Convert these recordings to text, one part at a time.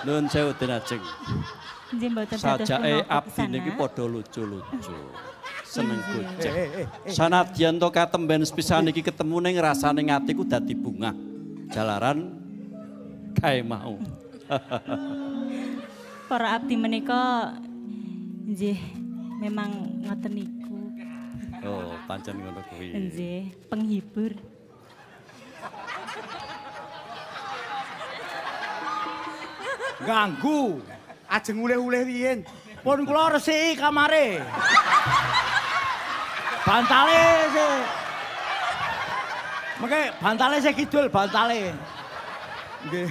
Nun sewu Denajeng. Nggih mboten Sajake abdi niki padha lucu-lucu. Seneng gojek. Sanadyan to katemben sepisan iki ketemu ning rasane atiku dadi bungah. Jalaran kae mau. Para abdi menika nggih memang ngoten niku. Oh, pancen ngono kuwi. Nggih, penghibur. Ganggu. Ajeng uleh-uleh riyen. Pun kula resiki kamare. Bantale sih. Mengke bantale sih kidul bantale. Nggih.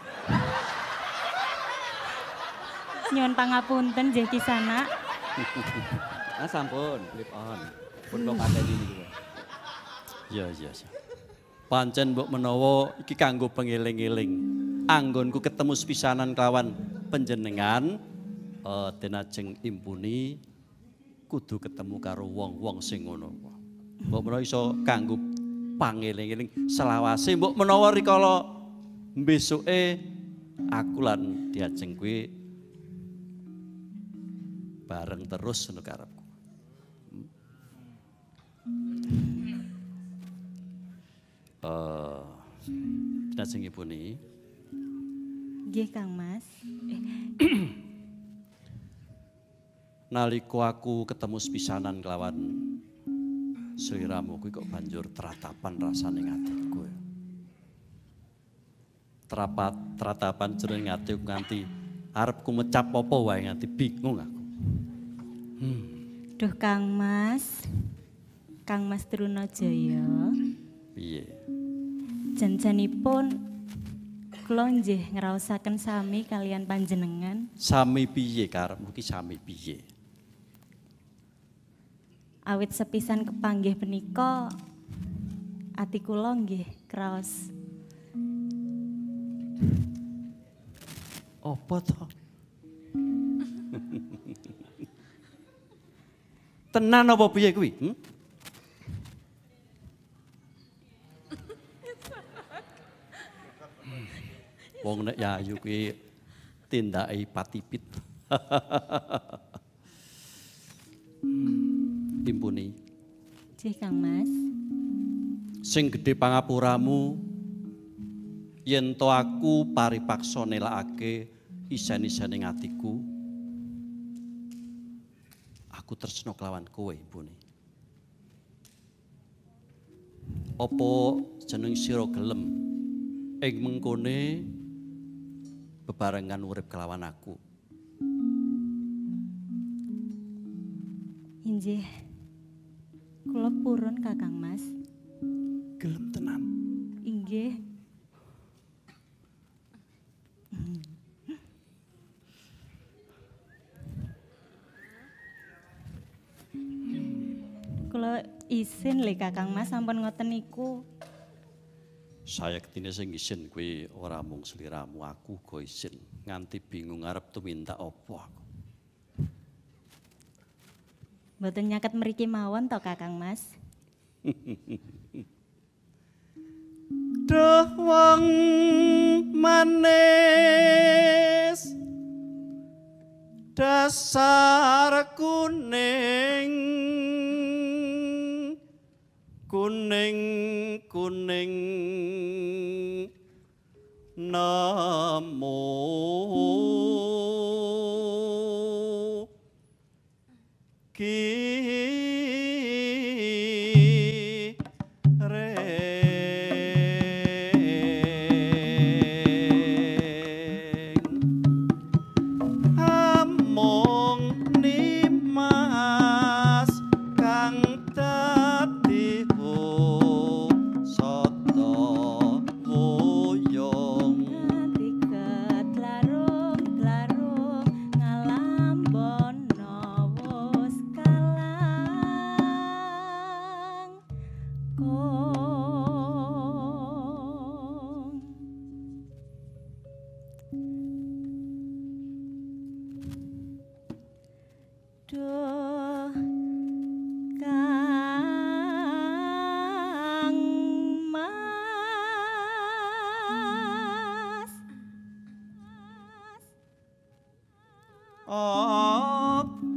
Nyuwun pangapunten nggih Kisana. Ah sampun, flip on. Pun kok pateni niku. Iya. Pancen mbok menawa iki kanggo pengeling-eling. Anggonku ketemu sepisanan kelawan panjenengan Denajeng Impuni kudu ketemu karo wong-wong sing ngono. Mbok menawa iso kanggo pangeling-eling selawase mbok menawa rikala besuke aku lan Diajeng kuwi bareng terus ngono karepku. Diajeng Impuni. Nggih Kang Mas. Nalika aku ketemu sepisanan kelawan sliramu kuwi kok banjur teratapan rasane atiku. Teratapan jroning atiku nganti arepku mecap apa wae nganti bingung aku. Duh Kang Mas Trunajaya. Piye? Janjanipun kula nggih ngraosaken sami kalian panjenengan. Sami piye karepmu ki sami piye? Awit sepisan kepanggih punika ati kula nggih kraos. Apa to? Tenan apa piye kuwi? Wong nek yayu kuwi tindake patipit. Impuni. Nggih Kang Mas. Sing gedhe pangapuramu yen to aku paripaksa nelakake isen-isene atiku. Aku tresna kelawan kowe, Impuni. Apa jeneng sira gelem ing mengkone bebarengan urip kelawan aku? Inggih. Kula purun Kakang Mas. Gelem tenan. Inggih. Kula isin le Kakang Mas sampun ngoten niku. Saya ketine sing isin kuwi ora mung sliramu, aku go isin. Nganti bingung arep tuminta apa aku. Mboten nyaket mriki mawon to Kakang Mas. Duh wong manis dasar kuning namo Duh Kang Mas.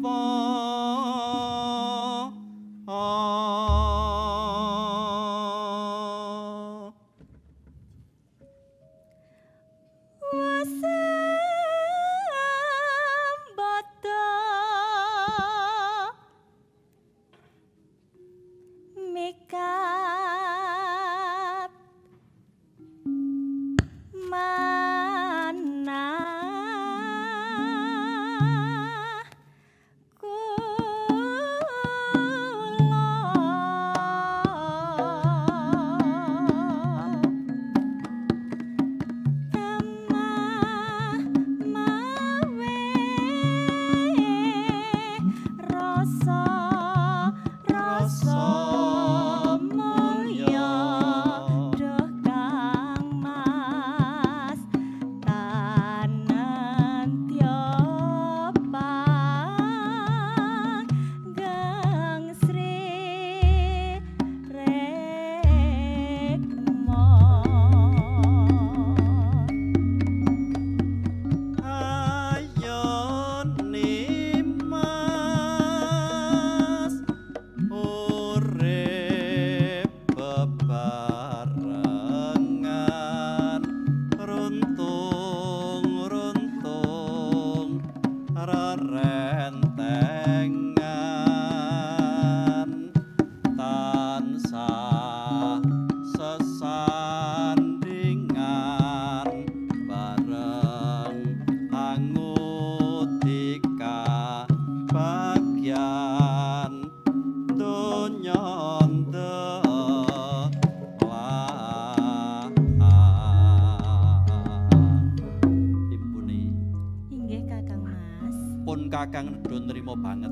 Kakang nedha nrimo banget.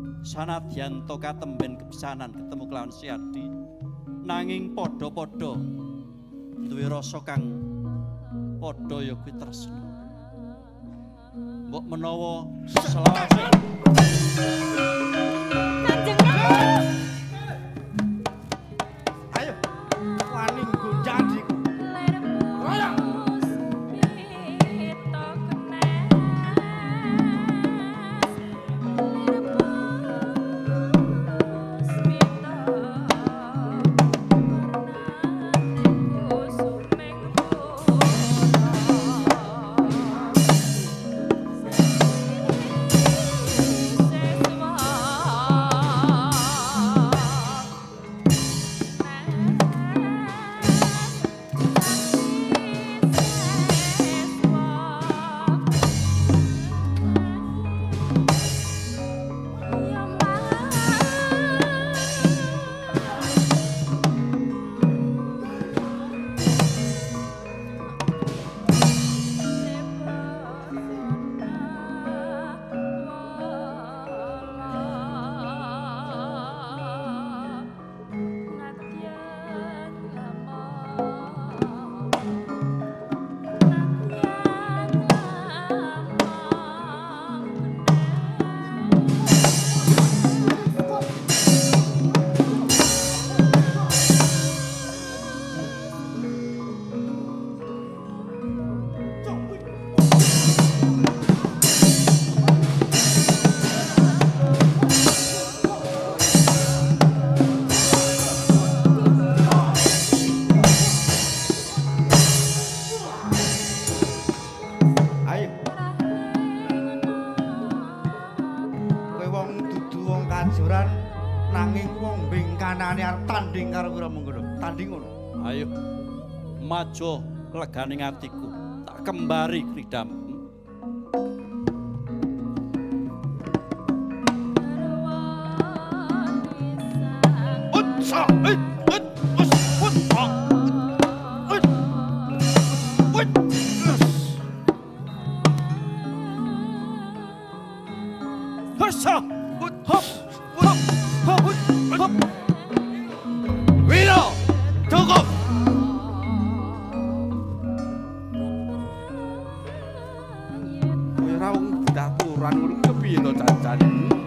Sanadyan to katemben kepisanan ketemu kelawan Si Adi, nanging padha-padha duwe rasa kang padha ya kuwi tresna. Mbok menawa selawase Kanjeng Ratu. Ayo, wani gonjang diku. Royong. Nanging wong bengkanane arep tanding karo kira mengkono. Tanding ngono. Ayo. Majo leganing atiku. Tak kembari kridam. Utsa, Wino, cukup. Kowe ra wong daturan ngono kepiye to Cacan?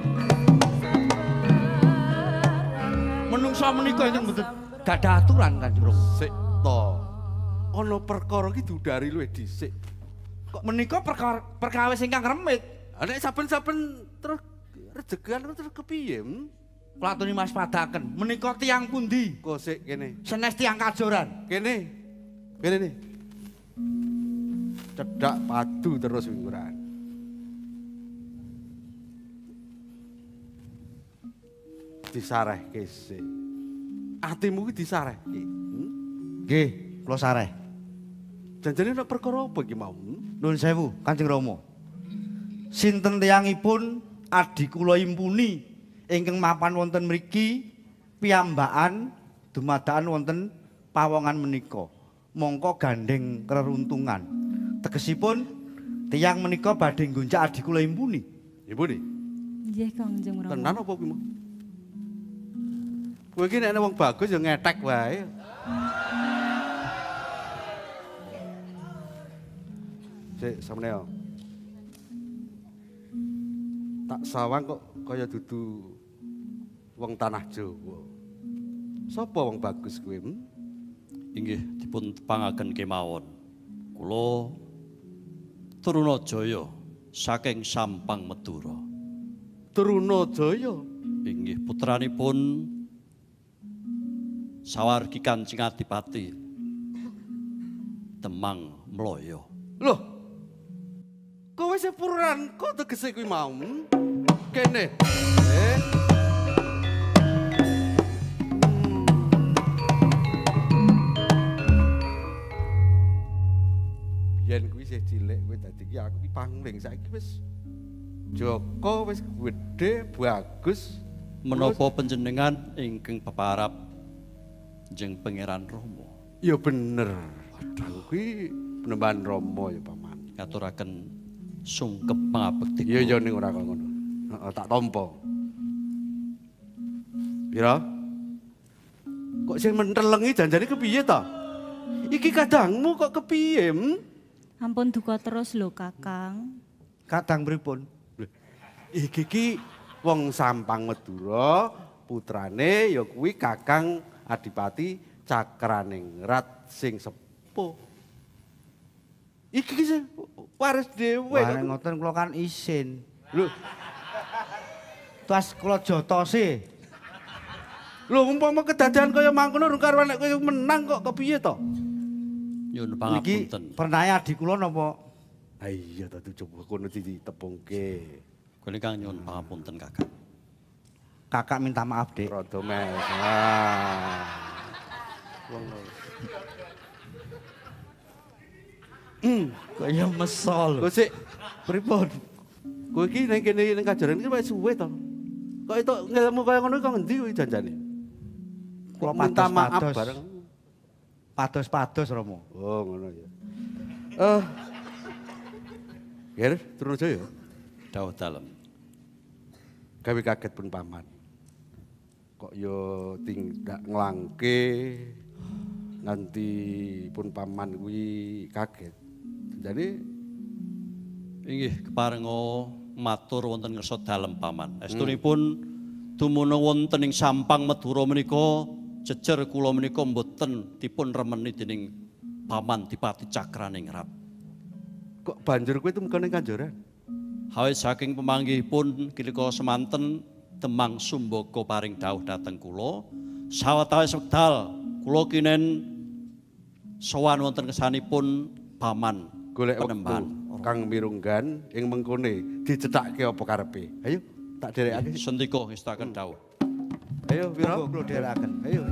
Menungsa menika ingkang mboten gadah aturan Kanjeng Rama. Sik to. Ana perkara iki diudari luwih dhisik. Kok menika perkawis ingkang remit. Nek saben-saben terus rejegan terus kepiye? Platuni Mas padaken, menika tiyang pundi? Kok sik kene. Senes tiyang Kajoran. Kene. Kene nih. Cedak padu terus mingguran. Disarehke sik. Atimu ki disarehke. Nggih, kula sareh. Janjane nek perkara apa iki mau? Nuwun sewu, Kanjeng Rama. Sinten tiyangipun adi kula impuni ingkang mapan wonten mriki piyambakan dumadakan wonten pawongan menika. Mongko gandeng reruntungan. Tegesipun tiyang menika badhe nggonjak adi kula impuni. Impuni. Nggih Kanjeng Rama. Tenan apa kuwi mau? Kowe iki nek wong bagus ya ngetek wae. Sik sampeyan. Tak sawang kok kaya dudu wong tanah Jawa. Sapa wong bagus kuwi? Inggih dipun tepangaken kemawon. Kula Trunajaya saking Sampang Madura. Trunajaya. Inggih putranipun sawargi Kancing Adipati Demang Mloyo. Loh. Kowe sepuran kok tegese kuwi mau? Kene. Yen kuwi isih cilik kowe dadi iki aku ki pangling saiki wis Joko wis gedhe bagus. Menapa panjenengan ingkang peparap jeng Pangeran Rama? Ya bener. Waduh kuwi penemban Rama ya Paman. Ngaturaken sungkep pangabekti. Iya ya ning ora kok ngono. Heeh tak tampa. Pira? Kok sing mentelengi janjane kepiye ta? Iki kadangmu kok kepiye? Ampun duka terus lho Kakang. Kadang pripun? Iki ki wong Sampang Madura, putrane ya kuwi Kakang Adipati Cakraningrat sing sepuh. Iki ki waris dhewe. Wah nek ngoten kula kan isin. Lho, Tas kula jotose. lho umpama kedadian kaya mangkono karo nek kowe menang kok kepiye to? Nyuwun Niki pangapunten. pernah adik kula napa? Ha iya to coba kono ditepungke. Kula kang nyuwun pangapunten Kakang. Kakak minta maaf, Dik. Rada mes. Wong Kaya mesol. Kok sik Pripun? kowe iki ning kene ning Kajaran iki wis suwe to. Kok itu ngelmu kaya ngono kok ngendi kuwi janjane? Kula minta maaf pados-pados. bareng. Pados-pados Romo. Oh, ngono ya. Ger, Trunajaya. Dawuh dalem. Gawe kaget pun paman. Kok yo tindak nglangke nganti pun paman kuwi kaget. Jadi Inggih keparenga matur wonten ngersa dalem paman. Estunipun dumunung wonten ing Sampang Madura menika jejer kula menika mboten dipun remeni dening Paman Dipati Cakraningrat. kok banjur kowe tumeka ning Kanjoran? Hawit saking pemanggihipun kilika semanten Demang Sumbaka paring dawuh dhateng kula sawetawis wekdal kula kinen sowan wonten kesanipun Paman Golek Penemban. wektu Kang Mirunggan ing mengkone dicethake apa karepe. Ayo tak derekake. Sendika ngestaken dawuh. Ayo pira? Kula dherekaken. Ayo.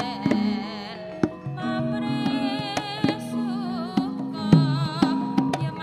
Pamrih suka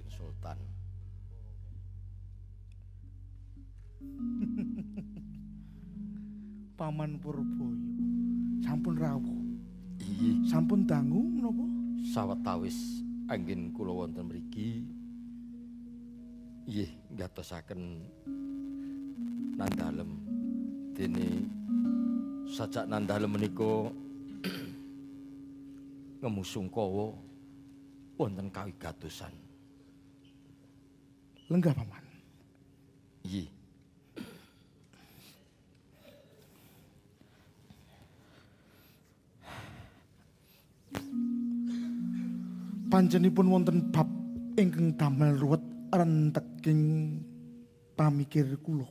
Kanjeng Sultan. Paman Purboyo sampun rawuh. Iya, Sampun dangu menapa? sawetawis anggen kula wonten mriki nggih ngatosaken nandhalem dene sajak nandhalem menika ngemusungkawa wonten kawigatosan. Lenggah paman. Nggih. Panjenipun wonten bab ingkang damel ruwet renteking pamikir kula.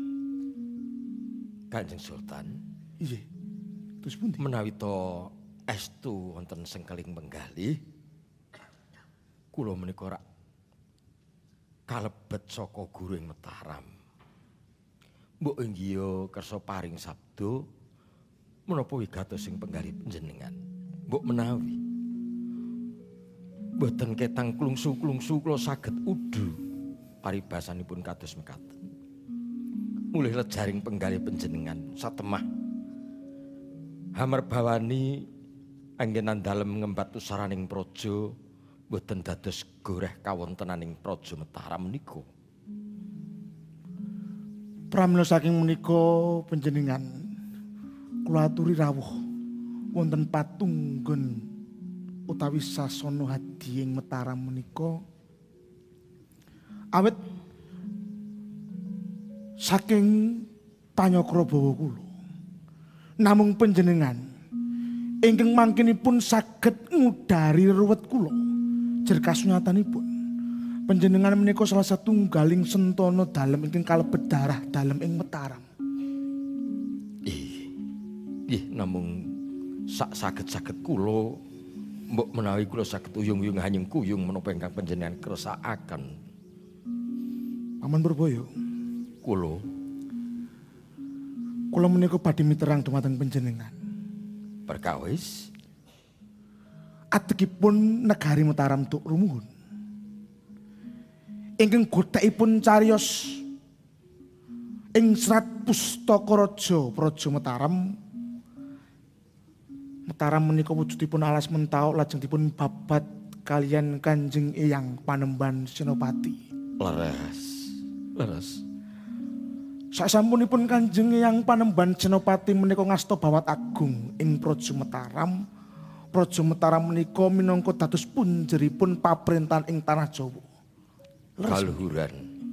Kanjeng Sultan, Iya. Terus pundi? menawi to estu wonten sengkeling penggalih kula menika rak kalebet saka guru ing Mataram. Mbok inggih kersa paring sabda menapa wigatos sing penggalih panjenengan. Mbok menawi boten ketang klungsu-klungsu kula saged udu paribasanipun kados mekaten. Mulih lejaring penggalih panjenengan satemah Hamarbawani anggenan dalem ngembat usaraning praja boten dados goreh kawontenaning praja Mataram menika. Pramila saking menika panjenengan kula aturi rawuh wonten patunggon utawi sasana hadi ing Mataram menika awit saking panyakra bawa kula namung panjenengan ingkang mangkinipun saged ngudari ruwet kula jer kasunyatanipun panjenengan menika salah satunggaling sentana dalem ingkang kalebet darah dalem ing Mataram. Nggih namung saged-saged kula mbok menawi kula saged uyung-uyung hanyeng kuyung menapa ingkang panjenengan kersakaken. Paman Purboyo, Kula menika badhe miterang dumateng panjenengan. perkawis Ategipun negari Mataram tuk rumuhun. Ingkang godhakipun cariyos ing Serat Pustaka Raja Praja Mataram. Mataram menika wujudipun alas mentau lajeng dipun babat kalian Kanjeng Eyang Panembahan Senopati. leres. Sasampunipun Kanjeng Eyang Panembahan Senopati menika ngasta bawat agung ing Praja Mataram. Praja Mataram menika minangka dados punjeripun paprentahan ing tanah Jawa. Kaluhuran.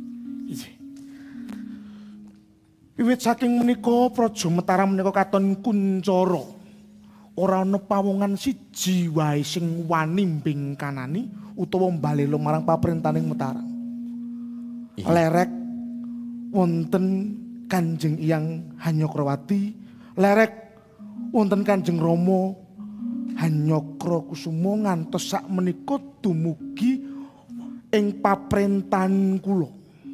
Wiwit saking menika Praja Mataram menika katon kuncara. Ora ana pawongan siji wae sing wani mbingkanani utawa mbalela marang paprentaning Mataram. Lerek wonten Kanjeng Eyang Hanyakrawati, lerek wonten Kanjeng Rama Hanyakrakusuma ngantos sak menika dumugi ing paprentahan kula.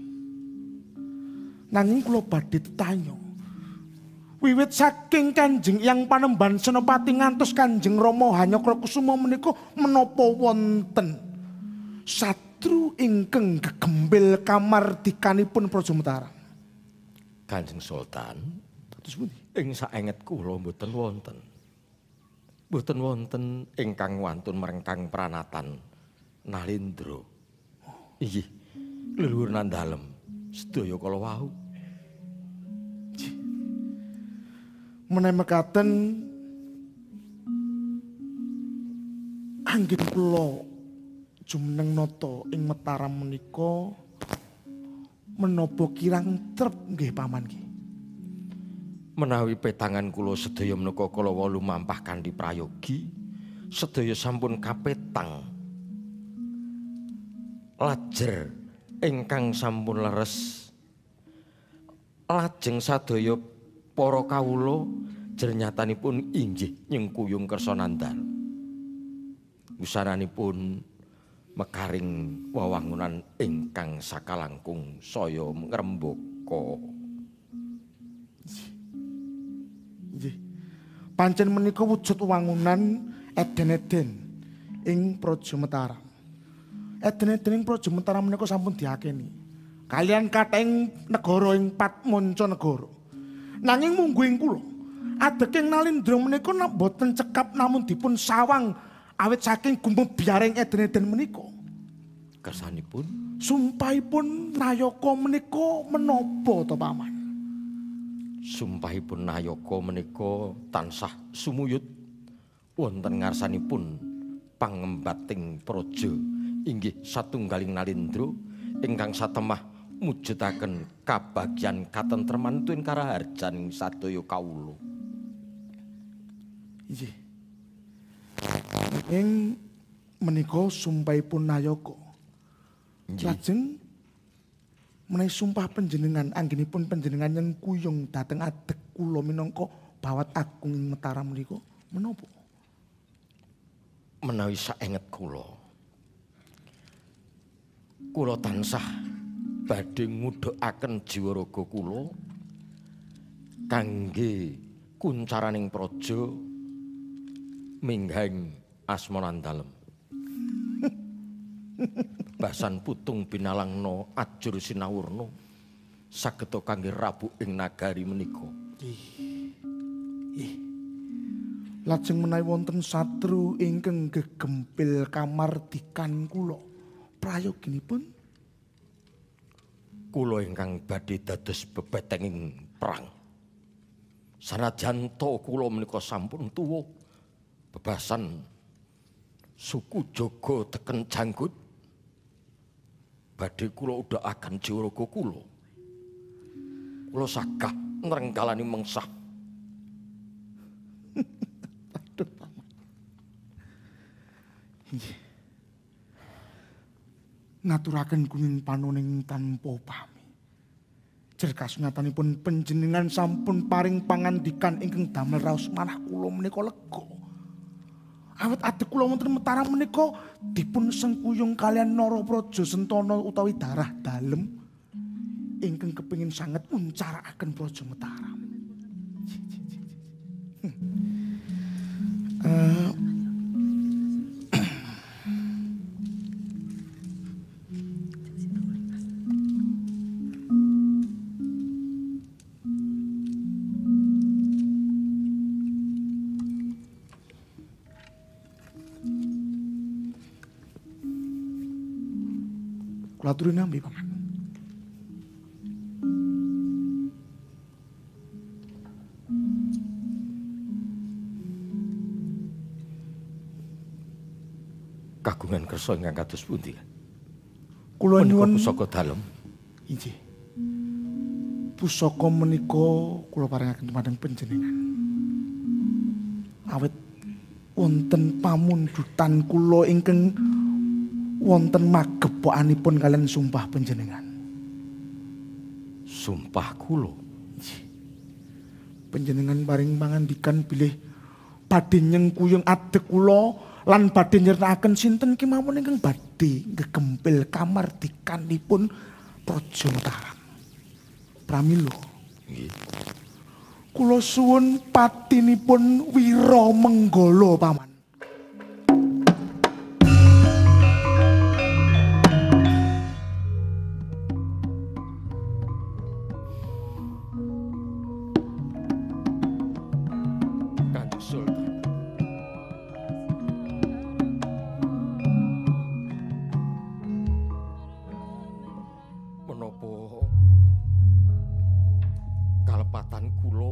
Nanging kula badhe tetanya. Wiwit saking Kanjeng Eyang Panembahan Senopati ngantos Kanjeng Rama Hanyakrakusuma menika menapa wonten satru ingkang gegembil kamardikanipun Praja Mataram? Kanjeng Sultan, Kados pundi? ing saenget kula mboten wonten. Mboten wonten ingkang wantun merengkang pranatan Nalendra. Inggih, leluhur nandhalem sedaya kala wau. Menawi mekaten anggen kula jumeneng nata ing Mataram menika menapa kirang trep nggih paman nggih. Menawi petangan kula sedaya menika kala wolu mampah kanthi prayogi, sedaya sampun kapetang. Lajer ingkang sampun leres. Lajeng sadaya para kawula jernyatanipun inggih nyengkuyung kersa nandhal. Wusananipun mekaring wewangunan ingkang sakalangkung saya ngrembaka. Nggih. Pancen menika wujud wewangunan eden-eden ing Praja Mataram. Eden-edening Praja Mataram menika sampun diakeni. Kalian kathahing negara ing Patmanca negara. Nanging mungguing kula adeking Nalindra menika boten cekap namun dipun sawang awit saking gumebyareng eden-eden menika. Kersanipun Sumpahipun Nayaka menika menapa to Paman? sumpahipun Nayaka menika tansah sumuyut wonten ngarsanipun pangembating praja inggih satunggaling Nalindra ingkang satemah mujudaken kabagyan katentreman tuwin karaharjan sadaya kawula. Inggih. Ing menika sumpahipun Nayaka. Lajeng menawi sumpah panjenengan anggenipun panjenengan yang kuyung dhateng adeg kula minangka bawat agung ing Mataram menika menapa? Menawi saenget kula tansah badhe ngudhukaken jiwa raga kula kangge kuncaraning praja minggahing asmanandalem. Basan putung binalangna ajur sinawurna sageta kangge rabu ing nagari menika. Lajeng menawi wonten satru ingkang gegempil kamardikan kula prayoginipun kula ingkang badhe dados bebetenging perang. Sanajan to kula menika sampun tuwa bebasan suku Jaga teken janggut badhe kula udhakaken jiwa raga kula. Kula sagah nrenggalani mengsah. Aduh Paman. Inggih. Ngaturaken kuning panuning tanpa pami. Jer kasunyatanipun panjenengan sampun paring pangandikan ingkang damel raos manah kula menika lega. Awit adek kula wonten Mataram menika dipun sengkuyung kalian Narapraja Sentana utawi darah dalem ingkang kepengin sanget uncarakaken Praja Mataram. Kula aturi nampi Paman. Kagungan kersa ingkang kados pundi? Kula nyuwun pusaka dalem. inggih. Pusaka menika kula paringaken dumateng panjenengan. Awit wonten pamundutan kula ingkang wonten magepokanipun kalian sumpah panjenengan. Sumpah kula. Panjenengan paring pangandikan bilih badhe nyengkuyung adeg kula lan badhe nyertakaken sinten kemawon ingkang badhe gegempil kamardikanipun Praja Mataram. Pramila. Nggih. Kula suwun patinipun Wiramenggala Paman. Kanjeng Sultan. Menapa kalepatan kula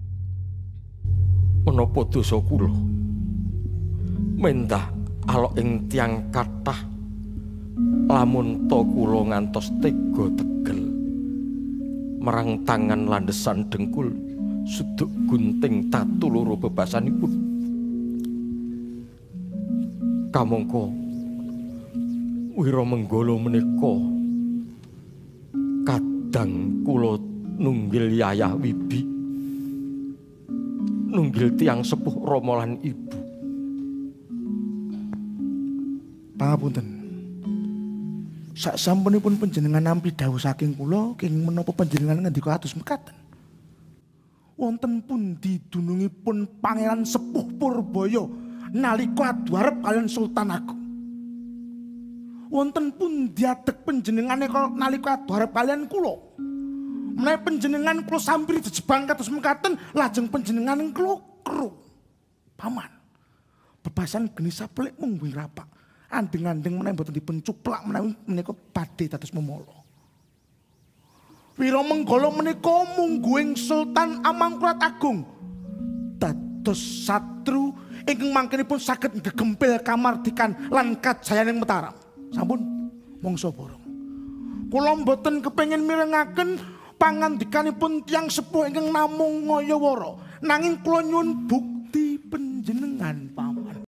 menapa dosa kula mendah alok ing tiyang kathah lamun to kula ngantos tega tegel marang tangan landesan dengkul suduk gunting tatu loro bebasanipun kamangka Wiramenggala menika kadang kula nunggil yayah wibi nunggil tiang sepuh rama lan ibu. Pangapunten. Saksampunipun panjenengan nampi dawuh saking kula kenging menapa panjenengan ngendika atus mekaten. Wonten pundi dunungipun Pangeran Sepuh Purbaya nalika adu arep kalian Sultan Agung. wonten pun diadek panjenengane nalika adharep kalian kula. Menawi panjenengan kula sampiri jejebang kados mekaten lajeng panjenengan klokro. Paman. Bebasan geni sapelik mung wing rapak. Andeng-andeng menawi boten dipun cuplak menawi menika badhe dados memala. Wira Menggala menika mungguing Sultan Amangkurat Agung dados satru ingkang mangkenipun saged gegempil kamardikan lan kajayaning Mataram. Sampun mongso borong. Kula mboten kepengin mirengaken pangandikanipun tiyang sepuh ingkang namung ngayawara, nanging kula nyuwun bukti panjenengan, Pak.